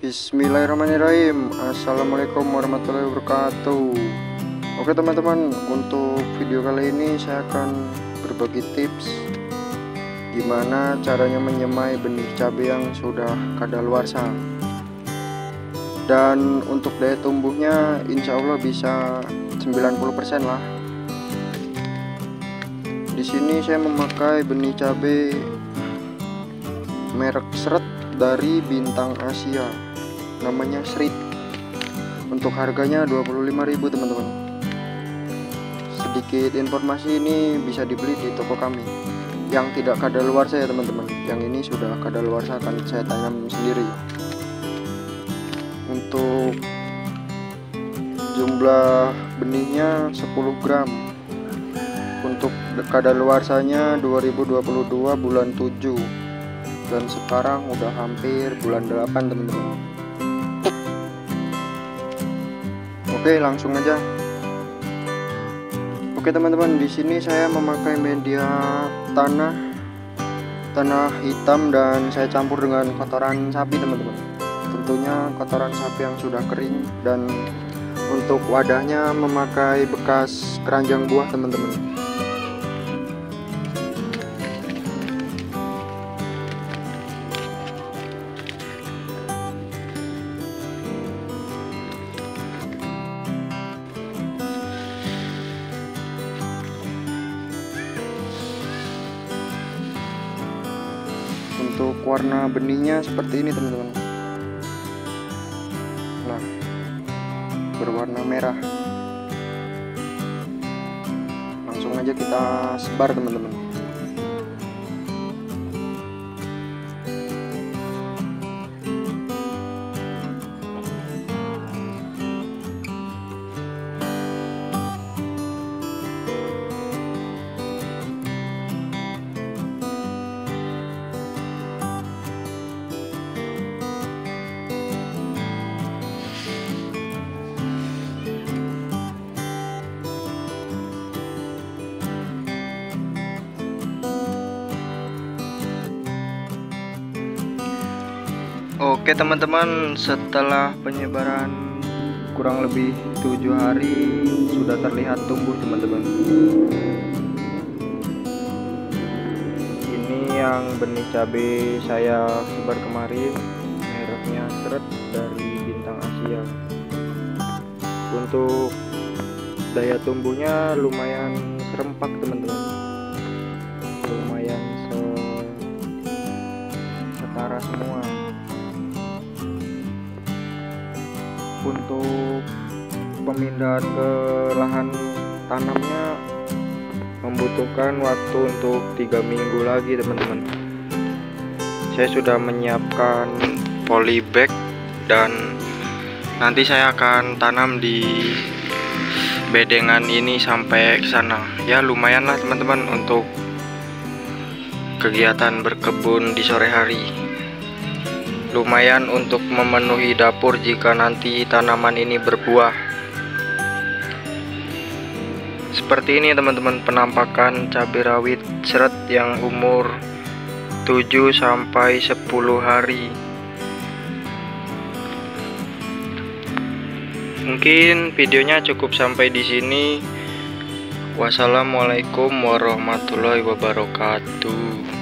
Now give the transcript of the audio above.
Bismillahirrahmanirrahim. Assalamualaikum warahmatullahi wabarakatuh. Oke teman-teman, untuk video kali ini saya akan berbagi tips gimana caranya menyemai benih cabai yang sudah kadaluarsa. Dan untuk daya tumbuhnya insya Allah bisa 90% lah. Di sini saya memakai benih cabai merek Seret dari Bintang Asia, namanya Srit. Untuk harganya 25.000 teman-teman. Sedikit informasi, ini bisa dibeli di toko kami yang tidak kadaluarsa ya teman-teman. Yang ini sudah kadaluarsa, akan saya tanam sendiri. Untuk jumlah benihnya 10 gram. Untuk kadaluarsanya 2022 bulan 7, dan sekarang udah hampir bulan 8 teman-teman. Oke, langsung aja. Oke teman-teman, di sini saya memakai media tanah hitam dan saya campur dengan kotoran sapi teman-teman. Tentunya kotoran sapi yang sudah kering, dan untuk wadahnya memakai bekas keranjang buah teman-teman. Untuk warna benihnya seperti ini teman-teman. Nah, berwarna merah. Langsung aja kita sebar teman-teman. Oke teman-teman, setelah penyebaran kurang lebih 7 hari sudah terlihat tumbuh teman-teman. Ini yang benih cabai saya sebar kemarin, mereknya Seret dari Bintang Asia. Untuk daya tumbuhnya lumayan serempak teman-teman, lumayan setara semua. Untuk pemindahan ke lahan tanamnya membutuhkan waktu untuk 3 minggu lagi teman-teman. Saya sudah menyiapkan polybag dan nanti saya akan tanam di bedengan ini sampai ke sana. Ya lumayan lah teman-teman untuk kegiatan berkebun di sore hari. Lumayan untuk memenuhi dapur jika nanti tanaman ini berbuah. Seperti ini teman-teman penampakan cabai rawit Seret yang umur 7 sampai 10 hari. Mungkin videonya cukup sampai di sini. Wassalamualaikum warahmatullahi wabarakatuh.